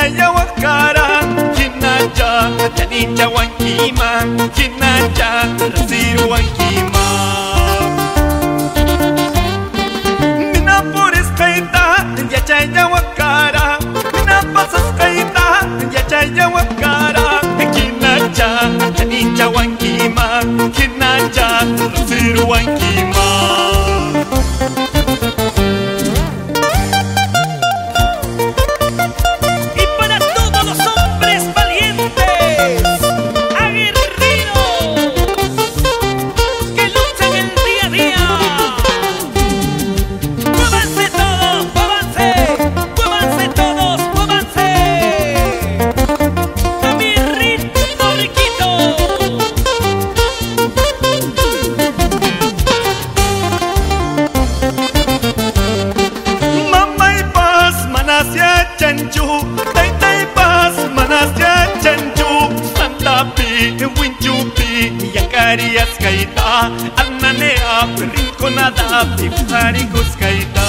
chayawakara chinacha chanicha wankima chinacha rasiru wankima mina pores kaita ya chayawakara mina pasas kaita ya chayawakara chinacha chanicha wankima chinacha rasiru wankima. Yakarias kaita, ananea rinconada, piparicos kaita.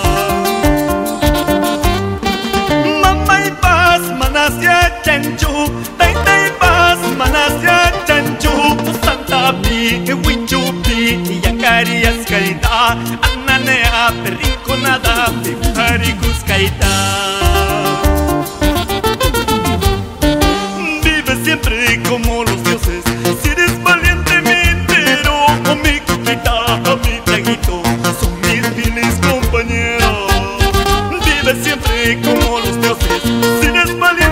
Mama y paz, manasya chanchu, taita y paz, manasya chanchu, Santa pi, winchupi, yakarias kaita, ananea rinconada, piparicos kaita. Vive siempre como los dioses. Si eres valiente me entero, con mi coquita, mi traguito, son mis fieles compañeros. Vive siempre como los dioses. Si eres valiente